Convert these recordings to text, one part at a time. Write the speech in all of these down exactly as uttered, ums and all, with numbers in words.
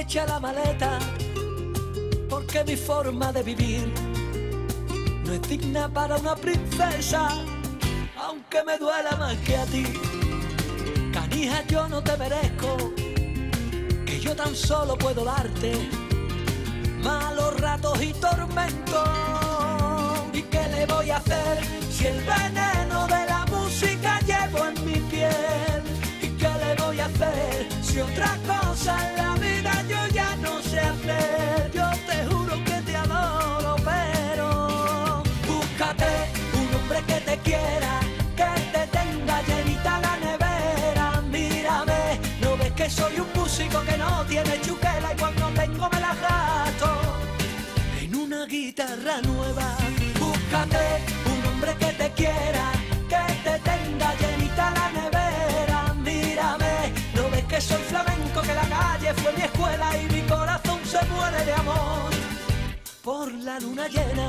hecha la maleta, porque mi forma de vivir no es digna para una princesa, aunque me duela más que a ti. Canija, yo no te merezco, que yo tan solo puedo darte malos ratos y tormentos. ¿Y qué le voy a hacer si el veneno de la música llevo en mi piel? ¿Y qué le voy a hacer si otra cosa en la vida yo ya no sé hacer? Yo te juro que te adoro, pero búscate un hombre que te quiera, que te tenga llenita la nevera. Mírame, ¿no ves que soy un músico que no tiene chuquela y cuando tengo me la gasto en una guitarra nueva? Búscate un hombre que te quiera, que te tenga llenita la nevera. Mírame, ¿no ves que soy flamenco, que la calle fue mi escuela y mi corazón se muere de amor por la luna llena?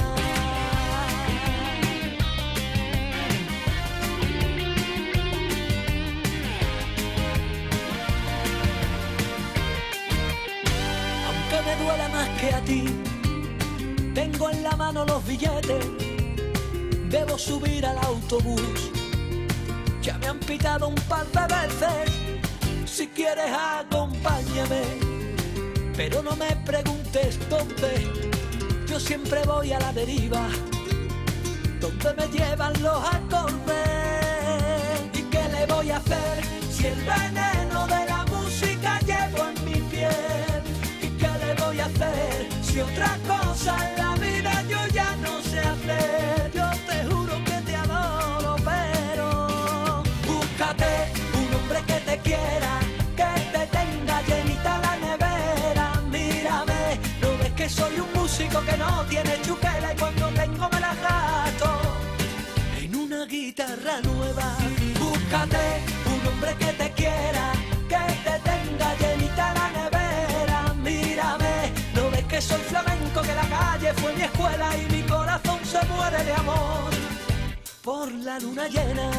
Aunque me duela más que a ti, tengo en la mano los billetes, debo subir al autobús. Ya me han pitado un par de veces, si quieres acompáñame, pero no me preguntes dónde, yo siempre voy a la deriva, donde me llevan los acordes. ¿Y qué le voy a hacer si el veneno de la música llevo en mi piel? ¿Y qué le voy a hacer si otra cosa en la vida yo ya no sé hacer? Yo te juro que te adoro, pero búscate un hombre que te quiera, que te tenga llenita la nevera. Mírame, ¿no ves que soy un músico que no tiene chuquela y cuando tengo me la gasto en una guitarra nueva? Búscate un hombre que te quiera, que te tenga llenita la nevera. Mírame, ¿no ves que soy flamenco, que la calle fue mi escuela y mi corazón se muere de amor por la luna llena?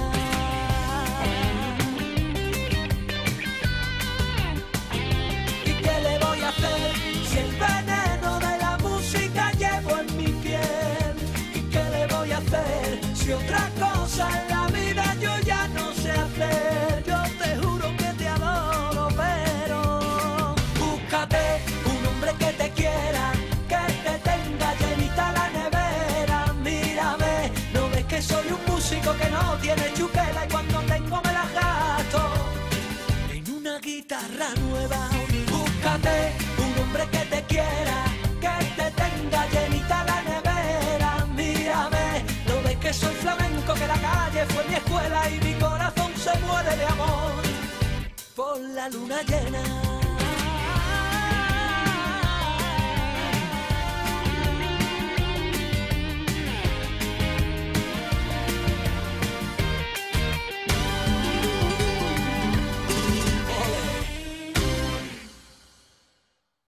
¿Y qué le voy a hacer si el veneno de la música llevo en mi piel? ¿Y qué le voy a hacer si otra cosa en la vida yo ya no sé hacer? Yo te juro que te adoro, pero búscate un hombre que te quiera, que te tenga llenita la nevera. Mírame, ¿no ves que soy un músico que no tiene chuquela y cuando tengo me la gasto en una guitarra nueva? Búscate un hombre que te quiera, que te tenga llenita la nevera. Mírame, ¿no ves que soy flamenco, que la calle fue mi escuela y mi corazón se muere de amor por la luna llena?